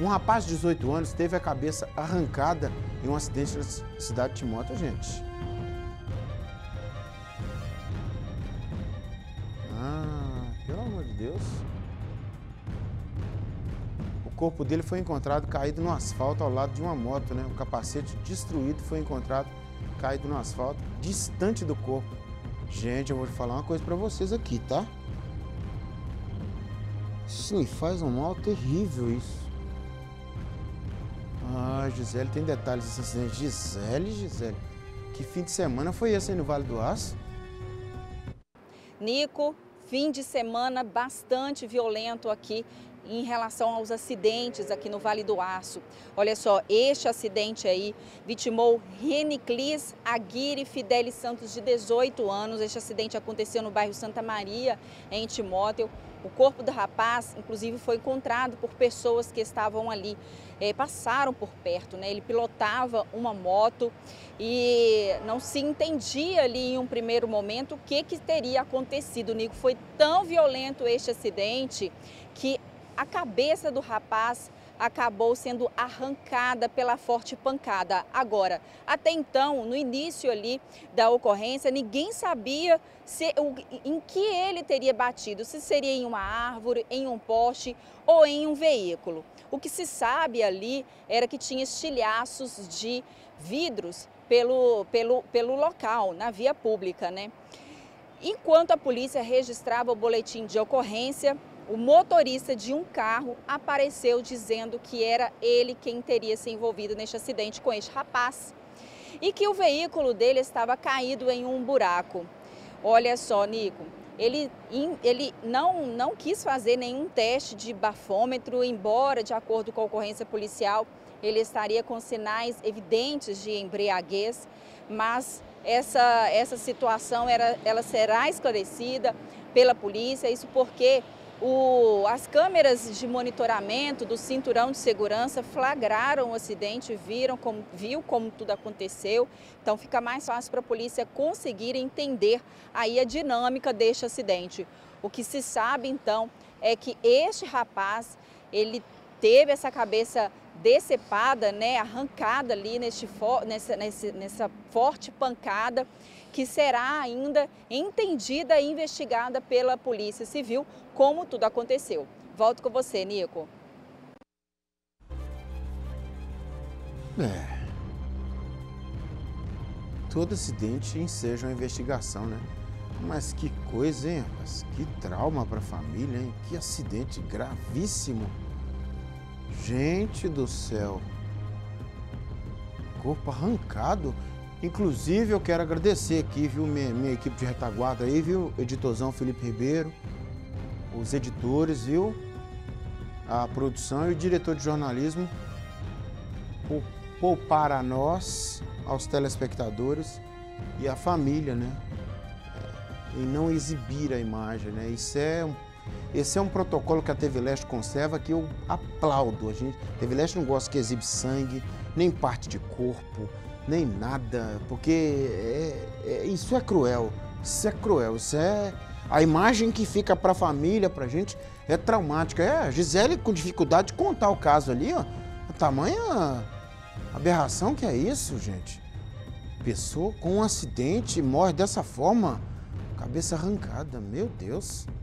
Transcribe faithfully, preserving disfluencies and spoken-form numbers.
Um rapaz de dezoito anos teve a cabeça arrancada em um acidente na cidade de Timóteo, gente. Ah, pelo amor de Deus. O corpo dele foi encontrado caído no asfalto ao lado de uma moto, né? O capacete destruído foi encontrado caído no asfalto, distante do corpo. Gente, eu vou falar uma coisa pra vocês aqui, tá? Isso me faz um mal terrível, isso. Ah, Gisele, tem detalhes desse acidente. Gisele, Gisele, que fim de semana foi esse aí no Vale do Aço? Nico, fim de semana bastante violento aqui em relação aos acidentes aqui no Vale do Aço. Olha só, este acidente aí vitimou Reniclis Aguirre Fidelis Santos, de dezoito anos. Este acidente aconteceu no bairro Santa Maria, em Timóteo. O corpo do rapaz, inclusive, foi encontrado por pessoas que estavam ali, é, passaram por perto, né? Ele pilotava uma moto e não se entendia ali em um primeiro momento o que, que teria acontecido. Nico, foi tão violento este acidente que a cabeça do rapaz acabou sendo arrancada pela forte pancada. Agora, até então, no início ali da ocorrência, ninguém sabia se, o, em que ele teria batido, se seria em uma árvore, em um poste ou em um veículo. O que se sabe ali era que tinha estilhaços de vidros pelo, pelo, pelo local, na via pública, né? Enquanto a polícia registrava o boletim de ocorrência, o motorista de um carro apareceu dizendo que era ele quem teria se envolvido neste acidente com este rapaz e que o veículo dele estava caído em um buraco. Olha só, Nico, ele, ele não, não quis fazer nenhum teste de bafômetro, embora, de acordo com a ocorrência policial, ele estaria com sinais evidentes de embriaguez, mas essa, essa situação era, ela será esclarecida pela polícia, isso porque O, as câmeras de monitoramento do cinturão de segurança flagraram o acidente, viram como, viu como tudo aconteceu. Então fica mais fácil para a polícia conseguir entender aí a dinâmica deste acidente. O que se sabe então é que este rapaz, ele teve essa cabeça decepada, né, arrancada ali neste, nessa, nessa, nessa forte pancada, que será ainda entendida e investigada pela Polícia Civil, como tudo aconteceu. Volto com você, Nico. É. Todo acidente enseja uma investigação, né? Mas que coisa, hein, rapaz? Que trauma para a família, hein? Que acidente gravíssimo. Gente do céu. Corpo arrancado. Inclusive, eu quero agradecer aqui, viu, minha, minha equipe de retaguarda aí, viu, editorzão Felipe Ribeiro, os editores, viu, a produção e o diretor de jornalismo, por poupar a nós, aos telespectadores e à família, né, e não exibir a imagem, né, isso é um, esse é um protocolo que a T V Leste conserva que eu aplaudo. A gente, a T V Leste não gosta que exibe sangue, nem parte de corpo, nem nada, porque é, é, isso é cruel, isso é cruel, isso é... A imagem que fica para a família, para a gente, é traumática. É, a Gisele com dificuldade de contar o caso ali, ó, a tamanha aberração que é isso, gente. Pessoa com um acidente morre dessa forma, cabeça arrancada, meu Deus.